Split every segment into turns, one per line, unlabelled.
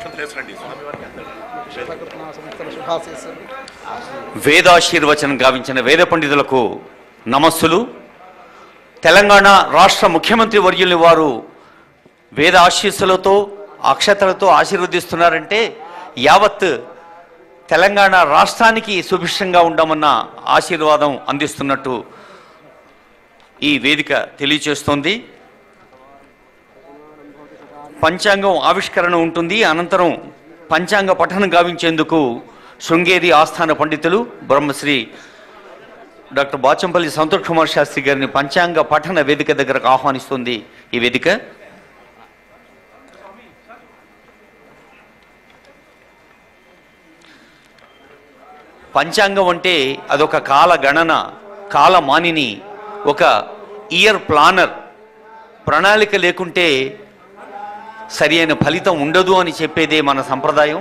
వేదాశీర్వచనం గావించిన వేద పండితులకు నమస్సులు. తెలంగాణ రాష్ట్ర ముఖ్యమంత్రి వర్యుల్ని వారు వేద ఆశీస్సులతో అక్షతలతో ఆశీర్వదిస్తున్నారంటే యావత్ తెలంగాణ రాష్ట్రానికి సుభిక్షంగా ఉండమన్న ఆశీర్వాదం అందిస్తున్నట్టు ఈ వేదిక తెలియచేస్తోంది. పంచాంగం ఆవిష్కరణ ఉంటుంది. అనంతరం పంచాంగ పఠనం గావించేందుకు శృంగేరి ఆస్థాన పండితులు బ్రహ్మశ్రీ డాక్టర్ బాచంపల్లి సంతోష్ కుమార్ శాస్త్రి గారిని పంచాంగ పఠన వేదిక దగ్గరకు ఆహ్వానిస్తుంది ఈ వేదిక. పంచాంగం అంటే అదొక కాల గణన, కాలమానిని, ఒక ఇయర్ ప్లానర్. ప్రణాళిక లేకుంటే సరి అయిన ఫలితం ఉండదు అని చెప్పేదే మన సంప్రదాయం.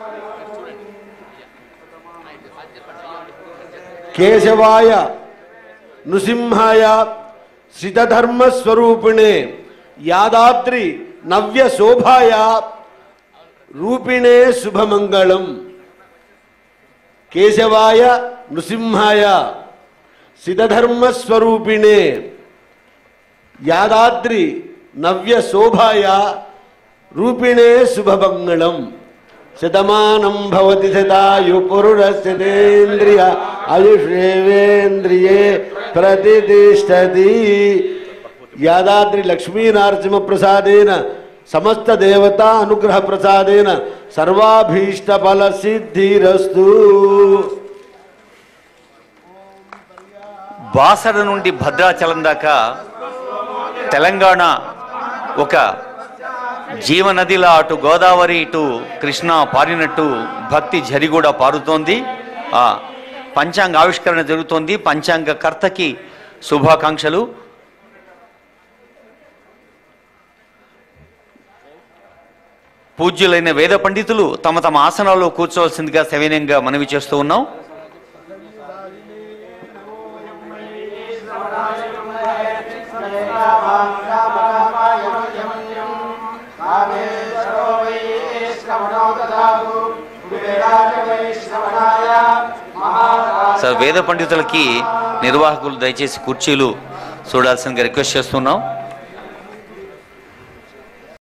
కేశవాయ నృసింహాయ సిద్ధధర్మస్వరూపిణే యాదాద్రి నవ్య శోభాయ రూపిణే శుభమంగళం. కేశవాయ నృసింహాయ సిద్ధధర్మస్వరూపిణే యాదాద్రి నవ్య శోభాయ రూపిణే శుభమంగళం. శతమానం భవతి శతాయు పురుషస్యేంద్రియ ఆయుషేంద్రియే ప్రతిష్టతి. యాదాద్రి లక్ష్మీనారసింహ ప్రసాదేన సమస్త దేవతా అనుగ్రహ ప్రసాదేన సర్వాభీష్ట ఫల సిద్ధిరస్తు.
బాసర నుండి భద్రాచలం దాకా తెలంగాణ ఒక జీవనదిలా అటు గోదావరి ఇటు కృష్ణా పారినట్టు భక్తి ఝరి కూడా పారుతోంది. ఆ పంచాంగ ఆవిష్కరణ జరుగుతోంది. పంచాంగ కర్తకి శుభాకాంక్షలు. పూజ్యులైన వేద పండితులు తమ తమ ఆసనాల్లో కూర్చోవలసిందిగా సవినయంగా మనవి చేస్తూ ఉన్నాం. సార్ వేద పండితులకి నిర్వాహకులు దయచేసి కుర్చీలు చూడాల్సిందిగా రిక్వెస్ట్ చేస్తున్నాం.